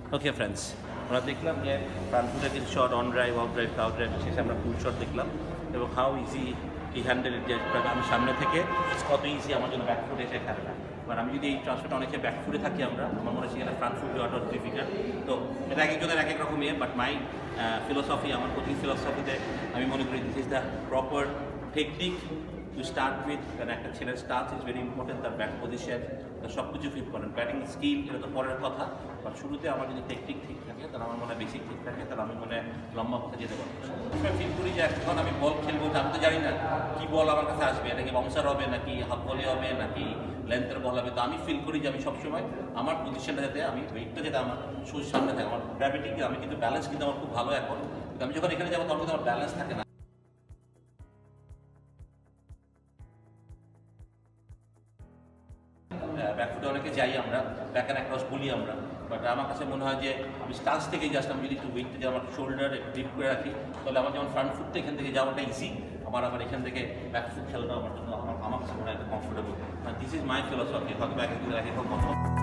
Okay friends, আমরা দেখলাম যে ফ্রন্ট ফুটের কিছু shot, on drive, off drive, cow drive, শেষে আমরা ফুল শট দেখলাম এবং হাউ ইজি এই হ্যান্ডেল যে আমি সামনে থেকে কত ইজি আমার জন্য ব্যাক ফুটে এসে খেলাটা। এবার আমি যদি এই ট্রান্সফারটা অনেকে ব্যাক ফুটে থাকি আমরা, আমার মনে হচ্ছে সেখানে ফ্রন্ট ফুট দেওয়াটা ডিফিকাল্ট। তো এটা এক একজনের এক এক রকম বাট মাই ফিলোসফি, আমার কোচিং ফিলোসফিতে আমি মনে করি this is the proper technique to start with. কারণ একটা ছেলের স্টার্ট ইজ ভেরি ইম্পর্টেন্ট, তার ব্যাট পজিশন, তার সব কিছু ফিট করেন, ব্যাটিং স্কিল এটা তো পরের কথা। বাট শুরুতে আমার যদি টেকনিক ঠিক থাকে, তাহলে আমার মনে হয় বেসিক ঠিক থাকে, তাহলে আমি মনে হয় লম্বা পথে যেতে পারবো। আমি ফিল করি যে এখন আমি বল খেলবো, আমি তো জানি না কী বল আমার কাছে আসবে, এটা কি বাউন্সার হবে নাকি হাফ বলে হবে নাকি লেন্থের বল হবে। তো আমি ফিল করি যে আমি সবসময় আমার পজিশনটা যাতে, আমি ওয়েটটা যাতে আমার শোর সামনে থাকে, আমার গ্র্যাভিটি, আমি কিন্তু ব্যালেন্স কিন্তু আমার খুব ভালো এখন। আমি যখন এখানে যাবো তখন কিন্তু আমার ব্যালেন্স থাকে না। ব্যাকফুটে অনেকে যাই আমরা, ব্যাক অ্যান্ড অ্যাক্রস বলি আমরা, বাট আমার কাছে মনে হয় যে আমি স্টান্স থেকে জাস্ট আমি যদি একটু ওয়েটটা যে আমার শোল্ডার ডিপ করে রাখি, তাহলে আমার যেমন ফ্রন্ট ফুটটা এখান থেকে যাওয়াটা ইজি, আবার এখান থেকে ব্যাকফুট খেলাটা আমার জন্য আমার কাছে মনে হয় comfortable. This is my philosophy, হয়তো ব্যাক এক